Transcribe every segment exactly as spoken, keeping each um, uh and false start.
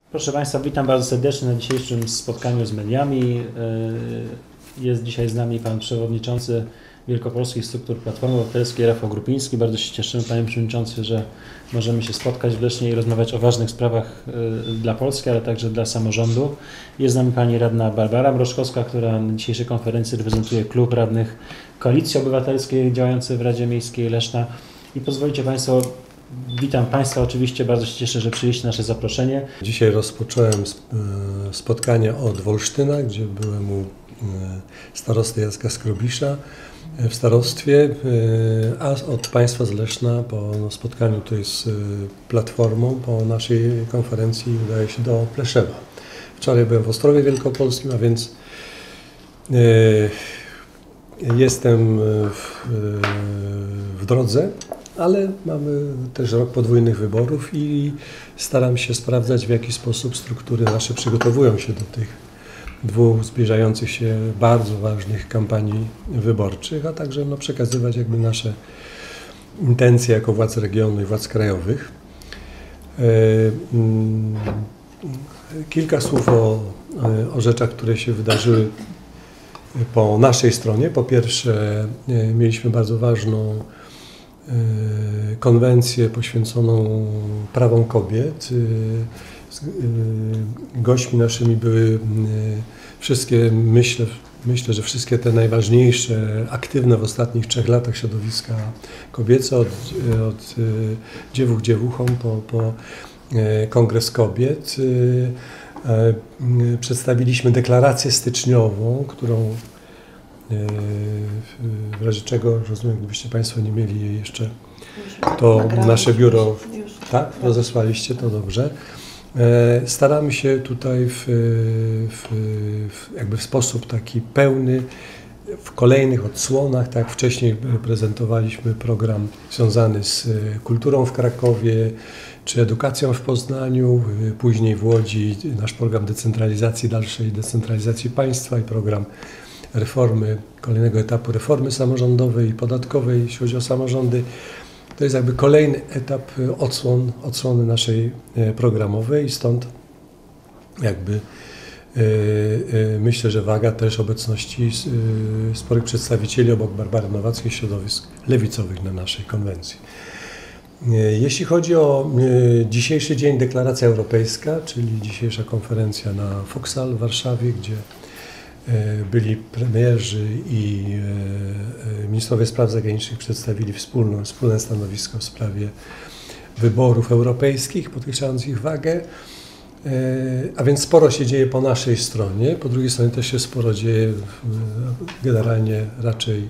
Proszę Państwa, witam bardzo serdecznie na dzisiejszym spotkaniu z mediami. Jest dzisiaj z nami Pan Przewodniczący Wielkopolskich Struktur Platformy Obywatelskiej Rafał Grupiński. Bardzo się cieszymy, Panie Przewodniczący, że możemy się spotkać w Lesznie i rozmawiać o ważnych sprawach dla Polski, ale także dla samorządu. Jest z nami Pani Radna Barbara Mroczkowska, która na dzisiejszej konferencji reprezentuje klub radnych Koalicji Obywatelskiej działający w Radzie Miejskiej Leszna. I pozwolicie Państwo, witam Państwa oczywiście, bardzo się cieszę, że przyjęliście nasze zaproszenie. Dzisiaj rozpocząłem spotkanie od Wolsztyna, gdzie byłem u starosty Jacka Skrobisza w starostwie, a od Państwa z Leszna po spotkaniu tutaj z Platformą, po naszej konferencji udaję się do Pleszewa. Wczoraj byłem w Ostrowie Wielkopolskim, a więc jestem w, w drodze, ale mamy też rok podwójnych wyborów i staram się sprawdzać, w jaki sposób struktury nasze przygotowują się do tych dwóch zbliżających się bardzo ważnych kampanii wyborczych, a także no, przekazywać jakby nasze intencje jako władz regionu i władz krajowych. Kilka słów o, o rzeczach, które się wydarzyły po naszej stronie. Po pierwsze, mieliśmy bardzo ważną konwencję poświęconą prawom kobiet. Gośćmi naszymi były wszystkie, myślę, myślę, że wszystkie te najważniejsze, aktywne w ostatnich trzech latach środowiska kobiece, od, od dziewuch dziewuchom po, po Kongres Kobiet. Przedstawiliśmy deklarację styczniową, którą w razie czego, rozumiem, gdybyście Państwo nie mieli jej jeszcze, to nasze biuro, tak, rozesłaliście, to dobrze. Staramy się tutaj w, w, w, jakby w sposób taki pełny, w kolejnych odsłonach, tak wcześniej prezentowaliśmy program związany z kulturą w Krakowie, czy edukacją w Poznaniu, później w Łodzi nasz program decentralizacji, dalszej decentralizacji państwa i program reformy, kolejnego etapu reformy samorządowej i podatkowej, jeśli chodzi o samorządy. To jest jakby kolejny etap odsłon, odsłony naszej programowej i stąd jakby yy, yy, myślę, że waga też obecności yy, sporych przedstawicieli obok Barbary Nowackiej środowisk lewicowych na naszej konwencji. Yy, jeśli chodzi o yy, dzisiejszy dzień, deklaracja europejska, czyli dzisiejsza konferencja na Foksal w Warszawie, gdzie byli premierzy i ministrowie spraw zagranicznych przedstawili wspólne, wspólne stanowisko w sprawie wyborów europejskich, podkreślając ich wagę. A więc sporo się dzieje po naszej stronie, po drugiej stronie też się sporo dzieje generalnie raczej,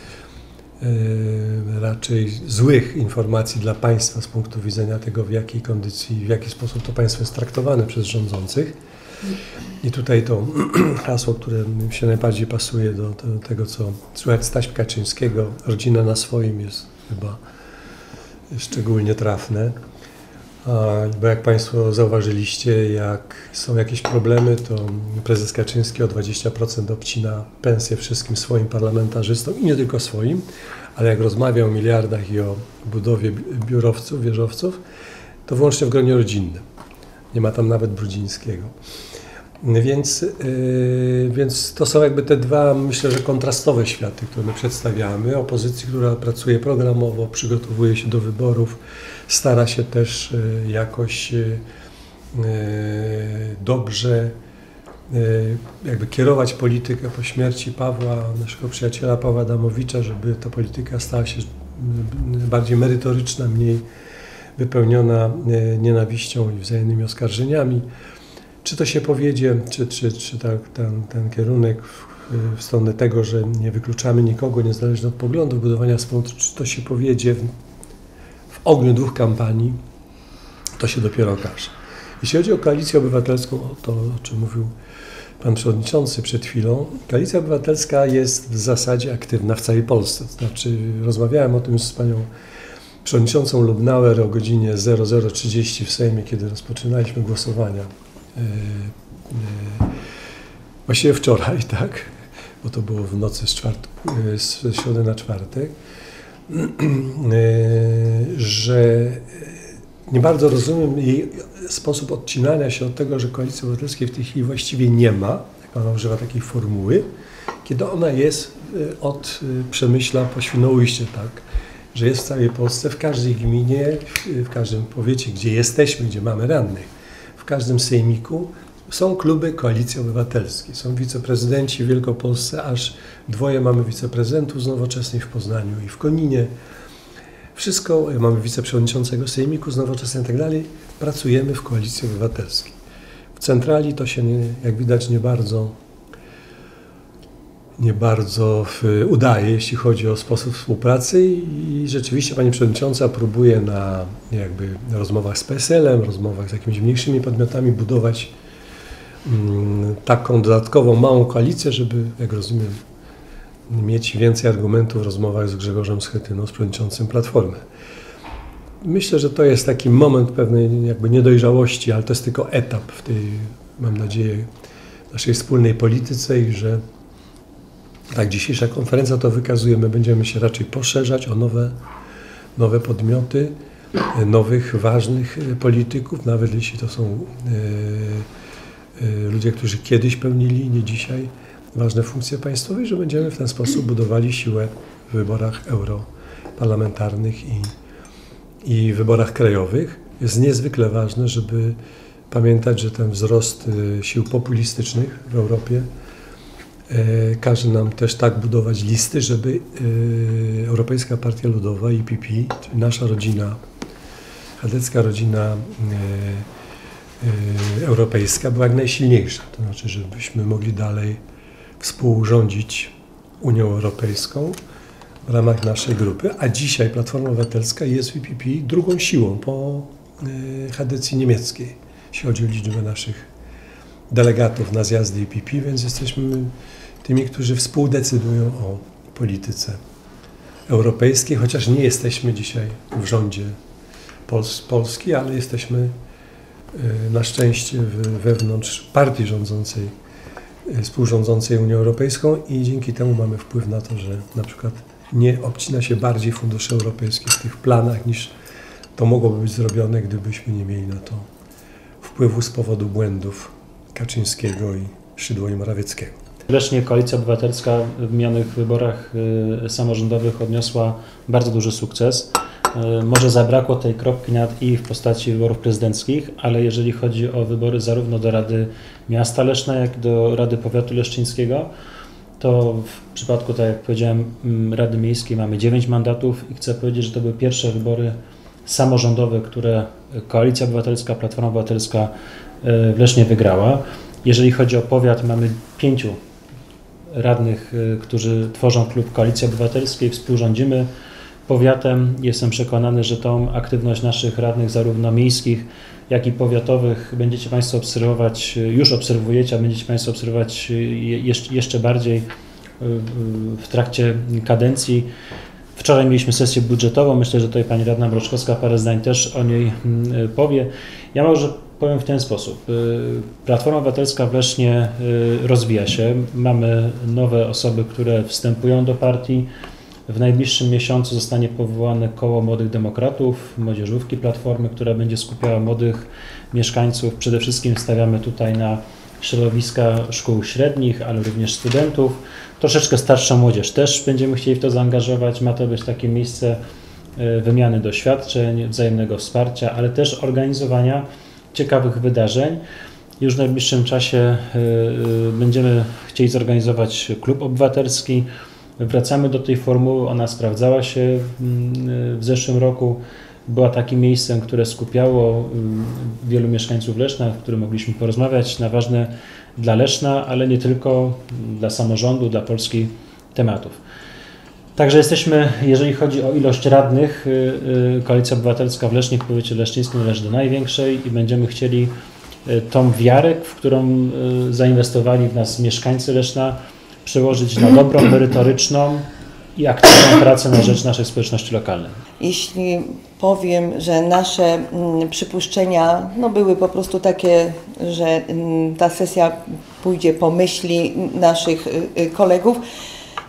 raczej złych informacji dla państwa z punktu widzenia tego, w jakiej kondycji, w jaki sposób to państwo jest traktowane przez rządzących. I tutaj to hasło, które mi się najbardziej pasuje do, do tego, co słychać z taśm Kaczyńskiego, rodzina na swoim, jest chyba szczególnie trafne. Bo jak Państwo zauważyliście, jak są jakieś problemy, to prezes Kaczyński o dwadzieścia procent obcina pensję wszystkim swoim parlamentarzystom i nie tylko swoim, ale jak rozmawia o miliardach i o budowie biurowców, wieżowców, to wyłącznie w gronie rodzinnym. Nie ma tam nawet Brudzińskiego. Więc, yy, więc to są jakby te dwa, myślę, że kontrastowe światy, które my przedstawiamy. Opozycji, która pracuje programowo, przygotowuje się do wyborów, stara się też yy, jakoś yy, dobrze yy, jakby kierować politykę po śmierci Pawła, naszego przyjaciela Pawła Adamowicza, żeby ta polityka stała się bardziej merytoryczna, mniej wypełniona nienawiścią i wzajemnymi oskarżeniami. Czy to się powiedzie, czy, czy, czy ta, ten, ten kierunek w, w stronę tego, że nie wykluczamy nikogo, niezależnie od poglądów, budowania wspólnoty, czy to się powiedzie w, w ogniu dwóch kampanii, to się dopiero okaże. Jeśli chodzi o Koalicję Obywatelską, o to, o czym mówił Pan Przewodniczący przed chwilą, Koalicja Obywatelska jest w zasadzie aktywna w całej Polsce. To znaczy, rozmawiałem o tym z Panią Przewodniczącą Lubnauer o godzinie zero zero trzydzieści w Sejmie, kiedy rozpoczynaliśmy głosowania. Yy, yy, właściwie wczoraj, tak, bo to było w nocy z, czwart, yy, z środy na czwartek, yy, że nie bardzo rozumiem jej sposób odcinania się od tego, że Koalicji Obywatelskiej w tej chwili właściwie nie ma, jak ona używa takiej formuły, kiedy ona jest od Przemyśla po Świnoujście, tak, że jest w całej Polsce, w każdej gminie, w każdym powiecie, gdzie jesteśmy, gdzie mamy radnych, w każdym sejmiku są kluby Koalicji Obywatelskiej, są wiceprezydenci w Wielkopolsce, aż dwoje mamy wiceprezydentów z Nowoczesnej w Poznaniu i w Koninie. Wszystko, mamy wiceprzewodniczącego sejmiku z Nowoczesnej i tak dalej, pracujemy w Koalicji Obywatelskiej. W centrali to się, nie, jak widać, nie bardzo, nie bardzo udaje, jeśli chodzi o sposób współpracy i rzeczywiście Pani Przewodnicząca próbuje na jakby rozmowach z P S L-em, rozmowach z jakimiś mniejszymi podmiotami budować mm, taką dodatkową małą koalicję, żeby, jak rozumiem, mieć więcej argumentów w rozmowach z Grzegorzem Schetyną, z przewodniczącym Platformy. Myślę, że to jest taki moment pewnej jakby niedojrzałości, ale to jest tylko etap w tej, mam nadzieję, naszej wspólnej polityce i że tak dzisiejsza konferencja to wykazuje, my będziemy się raczej poszerzać o nowe, nowe podmioty, nowych, ważnych polityków, nawet jeśli to są e, e, ludzie, którzy kiedyś pełnili, nie dzisiaj, ważne funkcje państwowe, że będziemy w ten sposób budowali siłę w wyborach europarlamentarnych i, i wyborach krajowych. Jest niezwykle ważne, żeby pamiętać, że ten wzrost sił populistycznych w Europie e, każe nam też tak budować listy, żeby e, Europejska Partia Ludowa, E P P, czyli nasza rodzina, chadecka rodzina e, e, europejska była jak najsilniejsza. To znaczy, żebyśmy mogli dalej współrządzić Unią Europejską w ramach naszej grupy, a dzisiaj Platforma Obywatelska jest w E P P drugą siłą po chadecji niemieckiej, jeśli chodzi o liczbę naszych delegatów na zjazdy E P P, więc jesteśmy tymi, którzy współdecydują o polityce europejskiej, chociaż nie jesteśmy dzisiaj w rządzie Pols- Polski, ale jesteśmy na szczęście wewnątrz partii rządzącej, współrządzącej Unią Europejską i dzięki temu mamy wpływ na to, że na przykład nie obcina się bardziej funduszy europejskich w tych planach, niż to mogłoby być zrobione, gdybyśmy nie mieli na to wpływu z powodu błędów Kaczyńskiego i Szydło i Morawieckiego. Wreszcie Koalicja Obywatelska w minionych wyborach y, samorządowych odniosła bardzo duży sukces. Y, może zabrakło tej kropki nad i w postaci wyborów prezydenckich, ale jeżeli chodzi o wybory zarówno do Rady Miasta Leszna, jak i do Rady Powiatu Leszczyńskiego, to w przypadku, tak jak powiedziałem, Rady Miejskiej mamy dziewięć mandatów i chcę powiedzieć, że to były pierwsze wybory samorządowe, które Koalicja Obywatelska, Platforma Obywatelska w Lesznie wygrała. Jeżeli chodzi o powiat, mamy pięciu radnych, którzy tworzą klub Koalicji Obywatelskiej, współrządzimy powiatem. Jestem przekonany, że tą aktywność naszych radnych, zarówno miejskich, jak i powiatowych, będziecie Państwo obserwować, już obserwujecie, a będziecie Państwo obserwować jeszcze bardziej w trakcie kadencji. Wczoraj mieliśmy sesję budżetową, myślę, że tutaj Pani Radna Mroczkowska parę zdań też o niej powie. Ja może powiem w ten sposób. Platforma Obywatelska w Lesznie rozwija się. Mamy nowe osoby, które wstępują do partii. W najbliższym miesiącu zostanie powołane Koło Młodych Demokratów, młodzieżówki Platformy, która będzie skupiała młodych mieszkańców. Przede wszystkim stawiamy tutaj na środowiska szkół średnich, ale również studentów. Troszeczkę starszą młodzież też będziemy chcieli w to zaangażować. Ma to być takie miejsce wymiany doświadczeń, wzajemnego wsparcia, ale też organizowania ciekawych wydarzeń. Już w najbliższym czasie będziemy chcieli zorganizować klub obywatelski. Wracamy do tej formuły, ona sprawdzała się w zeszłym roku. Była takim miejscem, które skupiało wielu mieszkańców Leszna, w którym mogliśmy porozmawiać na ważne dla Leszna, ale nie tylko, dla samorządu, dla Polski tematów. Także jesteśmy, jeżeli chodzi o ilość radnych, Koalicja Obywatelska w Lesznie, w powiecie leszczyńskim należy do największej i będziemy chcieli tą wiarę, w którą zainwestowali w nas mieszkańcy Leszna, przełożyć na dobrą, merytoryczną i aktywną pracę na rzecz naszej społeczności lokalnej. Jeśli powiem, że nasze mm, przypuszczenia no, były po prostu takie, że mm, ta sesja pójdzie po myśli naszych y, kolegów,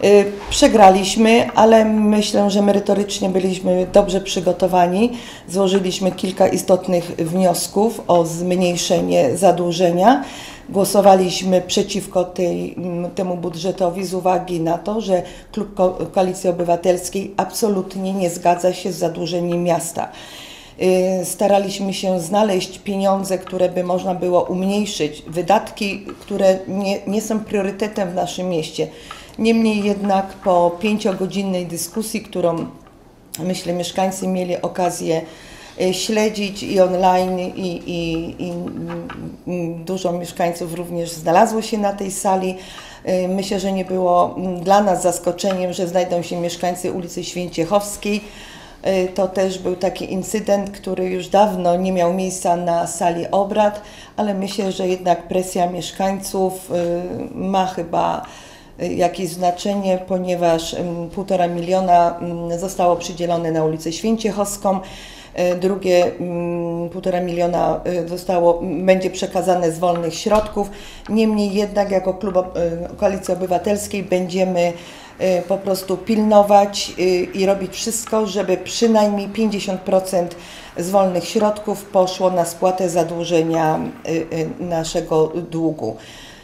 Przegraliśmy, ale myślę, że merytorycznie byliśmy dobrze przygotowani. Złożyliśmy kilka istotnych wniosków o zmniejszenie zadłużenia. Głosowaliśmy przeciwko tej, temu budżetowi z uwagi na to, że Klub Koalicji Obywatelskiej absolutnie nie zgadza się z zadłużeniem miasta. Staraliśmy się znaleźć pieniądze, które by można było umniejszyć, wydatki, które nie, nie są priorytetem w naszym mieście. Niemniej jednak po pięciogodzinnej dyskusji, którą myślę mieszkańcy mieli okazję śledzić i online i, i, i dużo mieszkańców również znalazło się na tej sali. Myślę, że nie było dla nas zaskoczeniem, że znajdą się mieszkańcy ulicy Święciechowskiej. To też był taki incydent, który już dawno nie miał miejsca na sali obrad, ale myślę, że jednak presja mieszkańców ma chyba jakieś znaczenie, ponieważ półtora miliona zostało przydzielone na ulicę Święciechowską. Drugie półtora miliona zostało, będzie przekazane z wolnych środków. Niemniej jednak jako Klub Koalicji Obywatelskiej będziemy po prostu pilnować i robić wszystko, żeby przynajmniej pięćdziesiąt procent z wolnych środków poszło na spłatę zadłużenia naszego długu.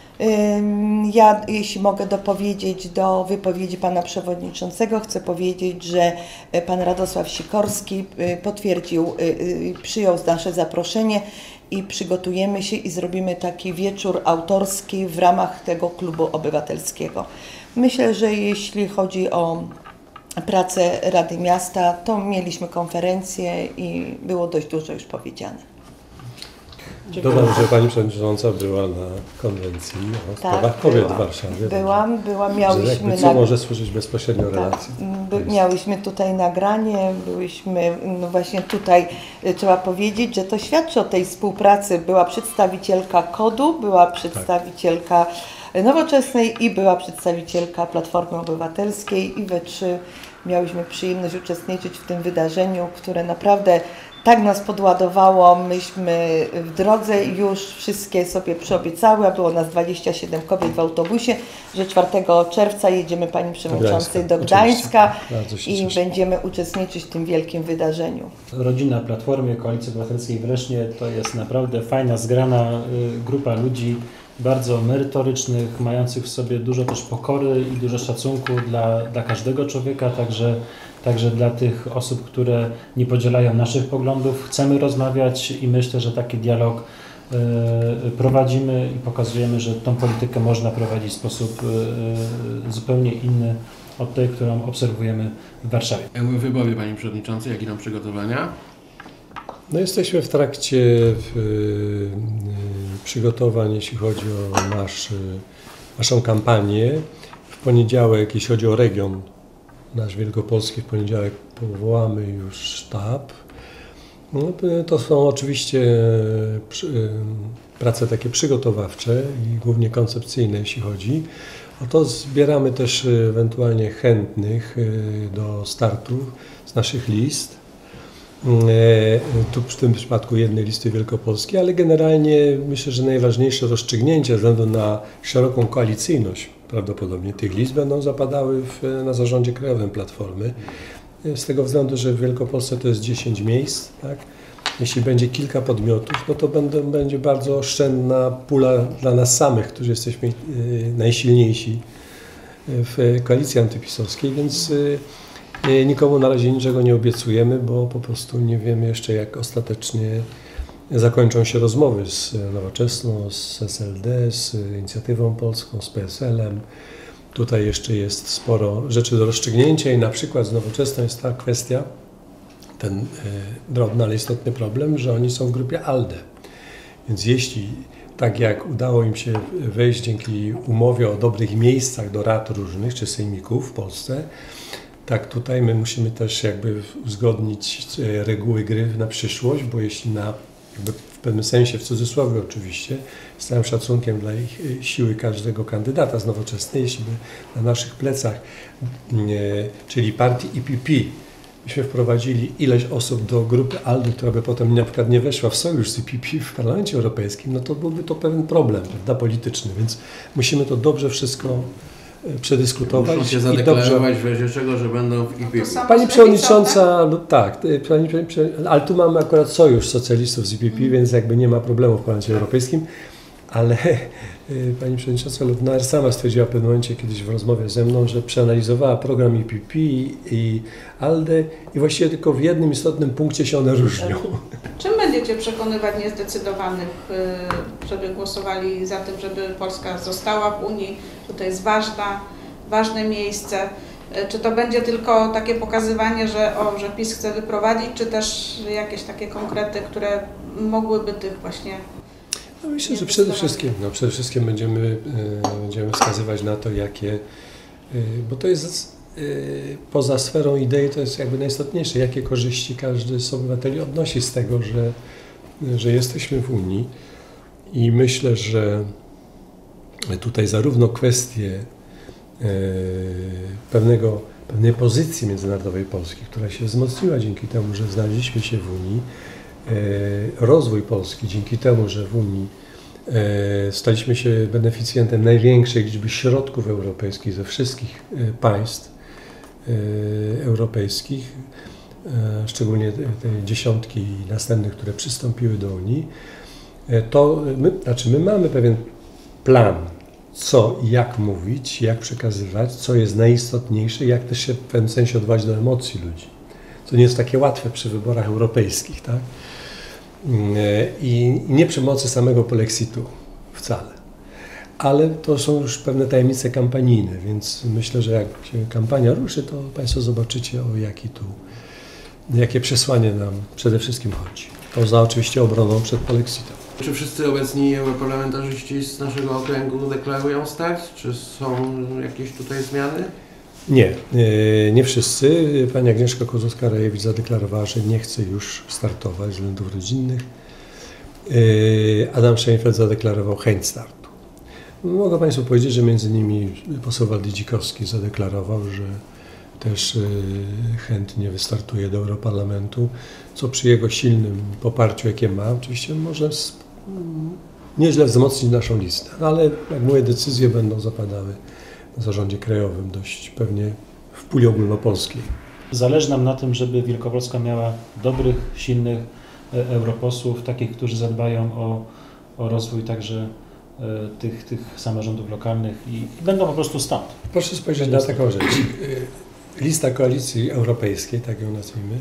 Ja, jeśli mogę dopowiedzieć do wypowiedzi pana przewodniczącego, chcę powiedzieć, że pan Radosław Sikorski potwierdził, przyjął nasze zaproszenie i przygotujemy się i zrobimy taki wieczór autorski w ramach tego klubu obywatelskiego. Myślę, że jeśli chodzi o pracę Rady Miasta, to mieliśmy konferencję i było dość dużo już powiedziane. Dodam, że Pani Przewodnicząca była na konwencji o sprawach tak, kobiet byłam. w Warszawie. Byłam, byłam, miałyśmy... Co na... może służyć bezpośrednio tak, relacji. By, miałyśmy tutaj nagranie, byłyśmy, no właśnie tutaj trzeba powiedzieć, że to świadczy o tej współpracy. Była przedstawicielka KOD-u, była przedstawicielka tak. Nowoczesnej i była przedstawicielka Platformy Obywatelskiej i we trzy miałyśmy przyjemność uczestniczyć w tym wydarzeniu, które naprawdę tak nas podładowało. Myśmy w drodze już wszystkie sobie przyobiecały, a było nas dwadzieścia siedem kobiet w autobusie, że czwartego czerwca jedziemy, Pani Przewodniczącej, do Gdańska i będziemy uczestniczyć w tym wielkim wydarzeniu. Rodzina Platformy Koalicji Obywatelskiej w Lesznie to jest naprawdę fajna, zgrana grupa ludzi, bardzo merytorycznych, mających w sobie dużo też pokory i dużo szacunku dla, dla każdego człowieka, także, także dla tych osób, które nie podzielają naszych poglądów. Chcemy rozmawiać i myślę, że taki dialog y, prowadzimy i pokazujemy, że tą politykę można prowadzić w sposób y, zupełnie inny od tej, którą obserwujemy w Warszawie. Jak mówię wybowie, Panie Przewodniczący, jak idą przygotowania? No jesteśmy w trakcie w, y, przygotowań, jeśli chodzi o nasz, y, naszą kampanię. W poniedziałek, jeśli chodzi o region nasz wielkopolski, w poniedziałek powołamy już sztab. No, to są oczywiście przy, y, prace takie przygotowawcze i głównie koncepcyjne, jeśli chodzi. O to zbieramy też ewentualnie chętnych y, do startu z naszych list. Tu w tym przypadku jednej listy wielkopolskiej, ale generalnie myślę, że najważniejsze rozstrzygnięcie ze względu na szeroką koalicyjność prawdopodobnie tych list będą zapadały w, na zarządzie krajowym Platformy. Z tego względu, że w Wielkopolsce to jest dziesięć miejsc, tak? Jeśli będzie kilka podmiotów, no to będą, będzie bardzo oszczędna pula dla nas samych, którzy jesteśmy najsilniejsi w koalicji antypisowskiej, więc nikomu na razie niczego nie obiecujemy, bo po prostu nie wiemy jeszcze, jak ostatecznie zakończą się rozmowy z Nowoczesną, z S L D, z Inicjatywą Polską, z P S L-em. Tutaj jeszcze jest sporo rzeczy do rozstrzygnięcia i na przykład z Nowoczesną jest ta kwestia, ten drobny, ale istotny problem, że oni są w grupie ALDE. Więc jeśli tak jak udało im się wejść dzięki umowie o dobrych miejscach do rad różnych czy sejmików w Polsce, tak tutaj my musimy też jakby uzgodnić reguły gry na przyszłość, bo jeśli na jakby w pewnym sensie, w cudzysłowie oczywiście, z całym szacunkiem dla ich siły każdego kandydata z Nowoczesnej, jeśli by na naszych plecach, czyli partii I P P, byśmy wprowadzili ileś osób do grupy ALDE, która by potem na przykład nie weszła w sojusz z I P P w Parlamencie Europejskim, no to byłby to pewien problem, prawda, polityczny, więc musimy to dobrze wszystko przedyskutować. Muszą się i zadeklarować w razie czego, że będą w I P P. Pani Przewodnicząca, no tak, pani, pani, ale tu mamy akurat sojusz socjalistów z I P P, mm. więc jakby nie ma problemu w Parlamencie Europejskim, ale pani Przewodnicząca Lubnauer sama stwierdziła w pewnym momencie kiedyś w rozmowie ze mną, że przeanalizowała program I P P i ALDE i właściwie tylko w jednym istotnym punkcie się one różnią. Czym będziecie przekonywać niezdecydowanych, żeby głosowali za tym, żeby Polska została w Unii, że to jest ważna, ważne miejsce? Czy to będzie tylko takie pokazywanie, że, o, że PiS chce wyprowadzić, czy też jakieś takie konkrety, które mogłyby tych właśnie... No myślę, że przede wszystkim, no przede wszystkim będziemy, e, będziemy wskazywać na to, jakie, e, bo to jest e, poza sferą idei, to jest jakby najistotniejsze, jakie korzyści każdy z obywateli odnosi z tego, że, że jesteśmy w Unii i myślę, że tutaj zarówno kwestie e, pewnego, pewnej pozycji międzynarodowej Polski, która się wzmocniła dzięki temu, że znaleźliśmy się w Unii, rozwój Polski dzięki temu, że w Unii staliśmy się beneficjentem największej liczby środków europejskich ze wszystkich państw europejskich, szczególnie te dziesiątki i następnych, które przystąpiły do Unii, to my, znaczy my mamy pewien plan, co i jak mówić, jak przekazywać, co jest najistotniejsze, jak też się w pewnym sensie odwołać do emocji ludzi. To nie jest takie łatwe przy wyborach europejskich, tak? I nie przy mocy samego polexitu wcale. Ale to są już pewne tajemnice kampanijne, więc myślę, że jak się kampania ruszy, to Państwo zobaczycie, o jaki tu, jakie przesłanie nam przede wszystkim chodzi. Poza oczywiście obroną przed polexitem. Czy wszyscy obecni europarlamentarzyści z naszego okręgu deklarują start? Czy są jakieś tutaj zmiany? Nie, nie wszyscy. Pani Agnieszka Kozłowska-Rajewicz zadeklarowała, że nie chce już startować ze względów rodzinnych. Adam Szejnfeld zadeklarował chęć startu. Mogę Państwu powiedzieć, że między innymi poseł Waldy Dzikowski zadeklarował, że też chętnie wystartuje do Europarlamentu, co przy jego silnym poparciu, jakie ma, oczywiście może nieźle wzmocnić naszą listę. Ale jak mówię, decyzje będą zapadały w zarządzie krajowym, dość pewnie w puli ogólnopolskiej. Zależy nam na tym, żeby Wielkopolska miała dobrych, silnych europosłów, takich, którzy zadbają o, o rozwój także e, tych, tych samorządów lokalnych i będą po prostu stąd. Proszę spojrzeć na taką rzecz. Lista Koalicji Europejskiej, tak ją nazwijmy,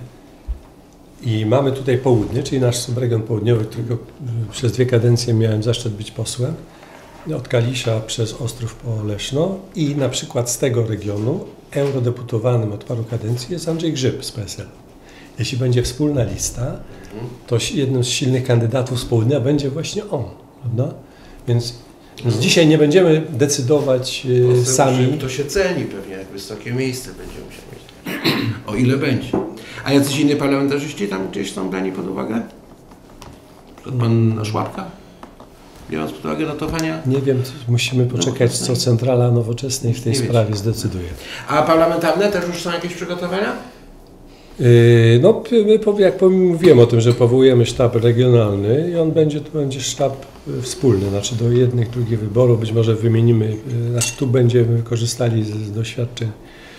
i mamy tutaj południe, czyli nasz subregion południowy, którego przez dwie kadencje miałem zaszczyt być posłem, od Kalisza przez Ostrów po Leszno i na przykład z tego regionu eurodeputowanym od paru kadencji jest Andrzej Grzyb z P S L. Jeśli będzie wspólna lista, to jednym z silnych kandydatów z południa będzie właśnie on, prawda? Więc, więc dzisiaj nie będziemy decydować y, sami. Grzyb to się ceni pewnie, jak wysokie miejsce będzie musiał mieć. O ile będzie. A jacyś inni parlamentarzyści tam gdzieś są brani pod uwagę? Pan Szłapka? Biorąc pod uwagę notowania? Nie wiem, musimy poczekać, co Centrala Nowoczesnej w tej nie sprawie wiecie. zdecyduje. A parlamentarne też już są jakieś przygotowania? Yy, no, my, jak mówiłem o tym, że powołujemy sztab regionalny i on będzie, to będzie sztab wspólny, znaczy do jednych, drugich wyborów, być może wymienimy, znaczy tu będziemy korzystali z, z doświadczeń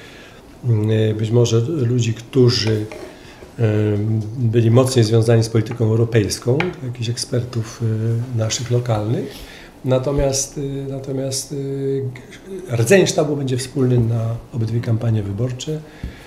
yy, być może ludzi, którzy byli mocniej związani z polityką europejską, jakichś ekspertów naszych lokalnych. Natomiast, natomiast rdzeń sztabu będzie wspólny na obydwie kampanie wyborcze.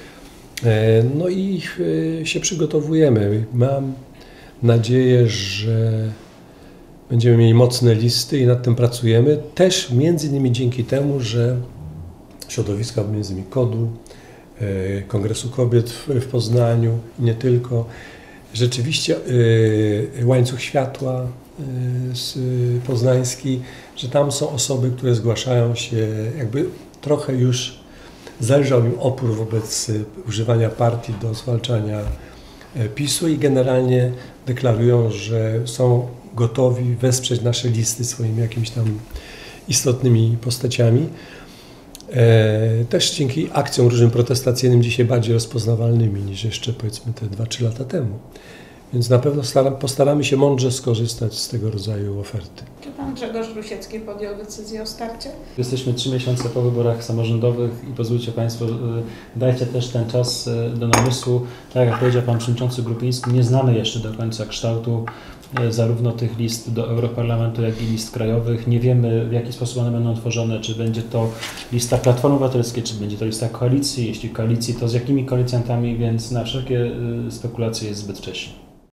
No i się przygotowujemy. Mam nadzieję, że będziemy mieli mocne listy i nad tym pracujemy. Też między innymi dzięki temu, że środowiska między innymi KOD-u, Kongresu Kobiet w Poznaniu, nie tylko. Rzeczywiście łańcuch światła poznański, że tam są osoby, które zgłaszają się, jakby trochę już zależał im opór wobec używania partii do zwalczania PiSu i generalnie deklarują, że są gotowi wesprzeć nasze listy swoimi jakimiś tam istotnymi postaciami. Też dzięki akcjom różnym protestacyjnym dzisiaj bardziej rozpoznawalnymi niż jeszcze powiedzmy te dwa trzy lata temu. Więc na pewno staram, postaramy się mądrze skorzystać z tego rodzaju oferty. pan Grzegorz Rusiecki podjął decyzję o starcie? Jesteśmy trzy miesiące po wyborach samorządowych i pozwólcie Państwo, dajcie też ten czas do namysłu. Tak jak powiedział Pan Przewodniczący Grupiński, nie znamy jeszcze do końca kształtu zarówno tych list do Europarlamentu, jak i list krajowych. Nie wiemy, w jaki sposób one będą tworzone, czy będzie to lista Platformy Obywatelskiej, czy będzie to lista koalicji. Jeśli koalicji, to z jakimi koalicjantami, więc na wszelkie spekulacje jest zbyt wcześnie.